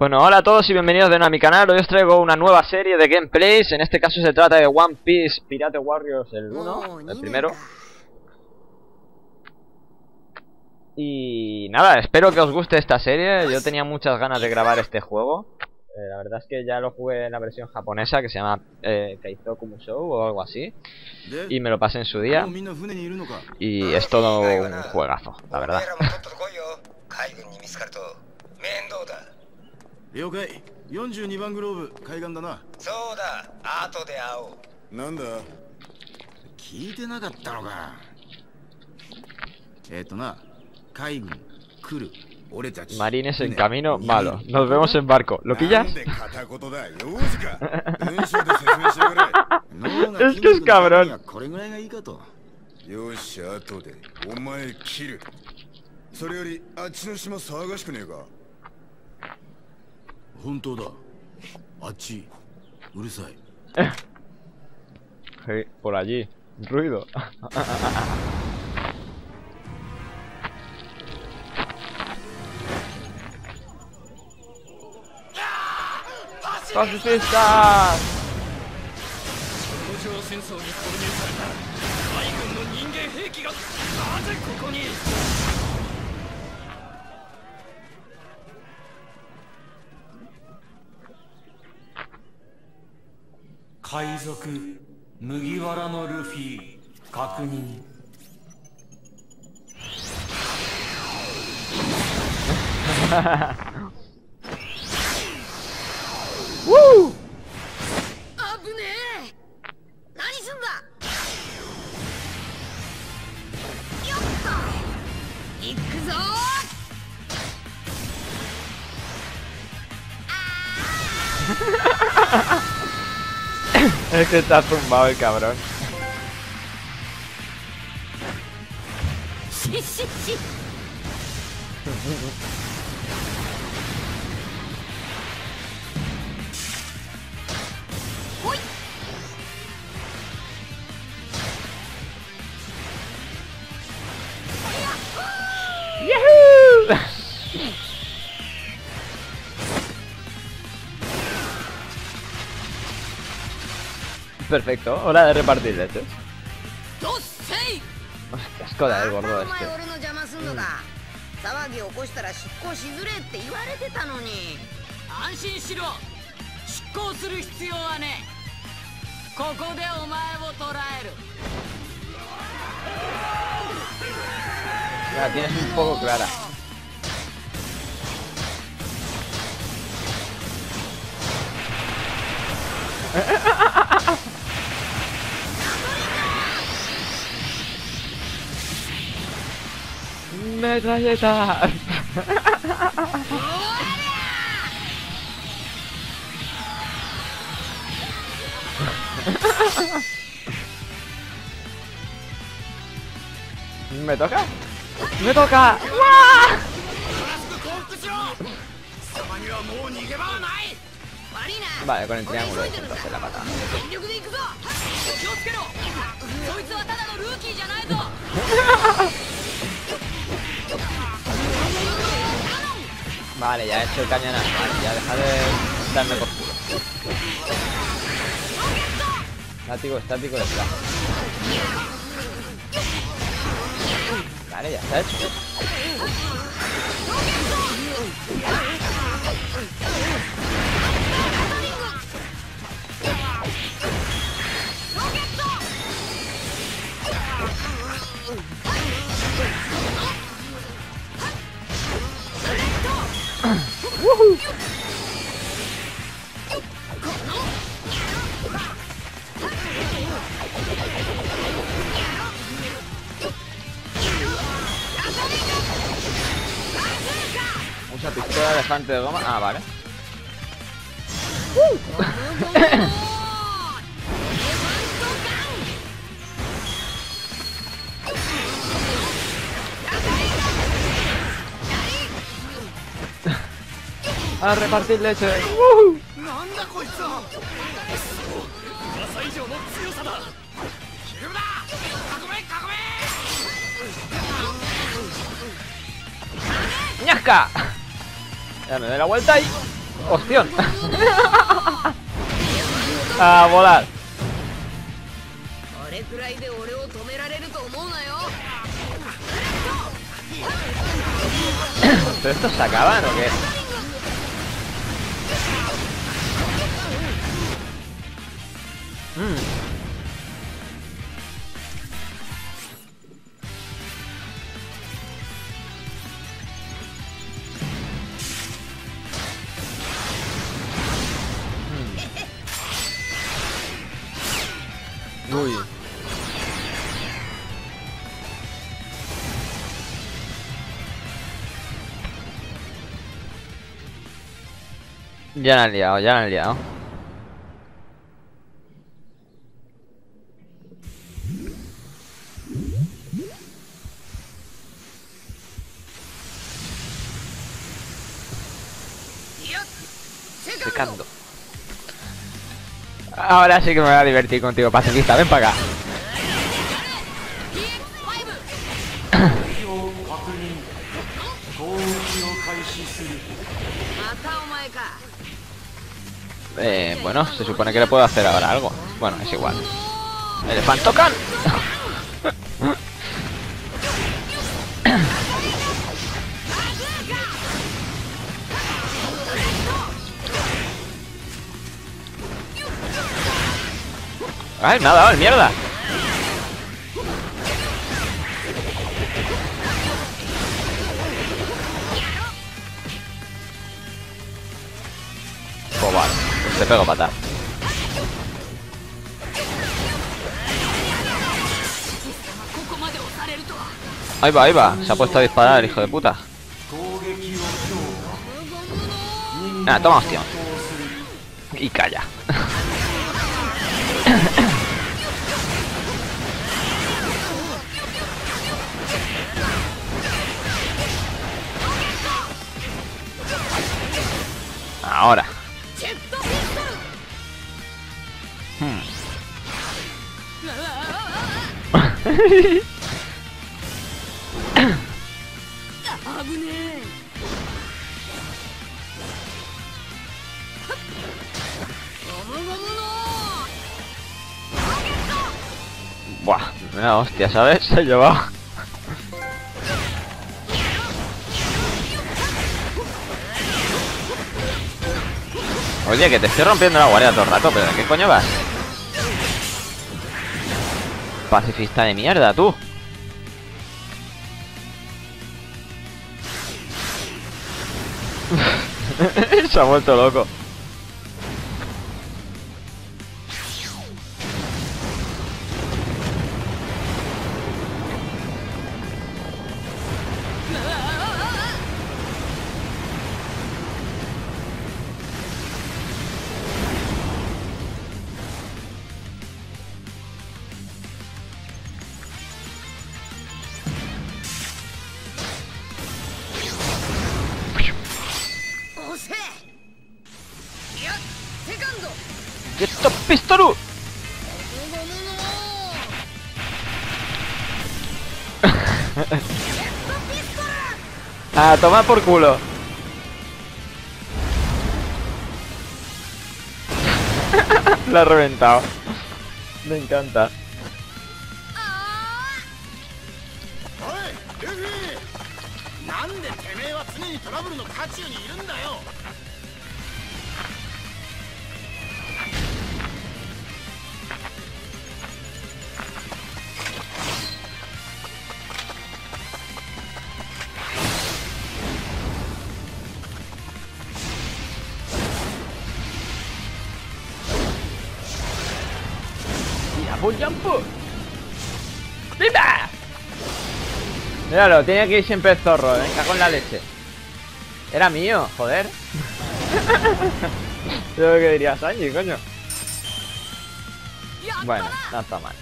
Bueno, hola a todos y bienvenidos de nuevo a mi canal. Hoy os traigo una nueva serie de gameplays. En este caso se trata de One Piece Pirate Warriors, el 1, el primero. Y nada, espero que os guste esta serie. Yo tenía muchas ganas de grabar este juego. La verdad es que ya lo jugué en la versión japonesa, que se llama Keizoku Musou o algo así, y me lo pasé en su día. Y es todo un juegazo, la verdad. Marines en camino, malo. Nos vemos en barco. ¿Lo pillas? Es que es cabrón. Por allí. Ruido. ¡Pacifistas! Kaizoku Mugiwara no Luffy Kakunin. ¡Woo! Es que está zumbado el cabrón. ¡Yahoo! Perfecto, hora de repartir leches. Qué asco da el gordo este. La tienes un poco clara. ¡Metralleta! ¿Me toca? ¡Me toca! Vale, con el triángulo intento hacer la patada. Vale, ya he hecho el cañonazo. Vale, ya deja de darme por culo. Estático, estático, detrás. Vale, ya está hecho. ¡Woohoo! Usa pistola de elefante de goma. Ah, vale. A repartir leche. ¡Ñasca! Ya me doy la vuelta y... ¡Hostión! ¡A volar! ¿Pero estos se acaban o qué? Uy. Ya la han liado, ya la han liado. Secando. Ahora sí que me voy a divertir contigo, pacifista. Ven para acá. Bueno, se supone que le puedo hacer ahora algo. Bueno, es igual. ¡Elefantocan! ¡Ay, me ha dado el mierda! Pues vale, pues te pego patada. Ahí va, ahí va. Se ha puesto a disparar el hijo de puta. Ah, toma hostia. Y calla. Ahora. Buah, una hostia, ¿sabes? Se ha llevado. Oye, que te estoy rompiendo la guardia todo el rato, pero ¿de qué coño vas? Pacifista de mierda, tú. Se ha vuelto loco. ¡Quieto, Pistoru! A tomar por culo. La ha reventado. Me encanta. ¡Un jump! ¡Viva! Míralo, tenía que ir siempre el zorro, venga con la leche. Era mío, joder. Yo lo que diría Sanji, coño. Bueno, no está mal.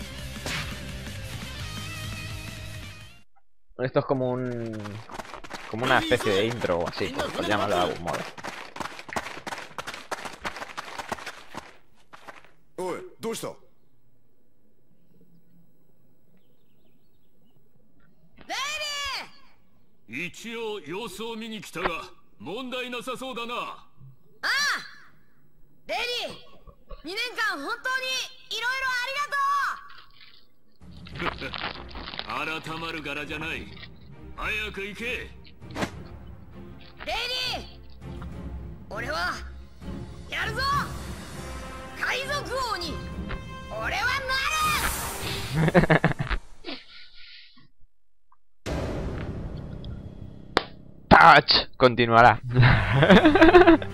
Esto es como como una especie de intro o así, por llamarlo de algún modo. ¿Qué? 一応様子を見に来たが問題なさそうだな。 レディ2年間本当にいろいろありがとう。 改まる柄じゃない。早く行け。 レディ俺はやるぞ。海賊王に俺はなる。 Touch continuará.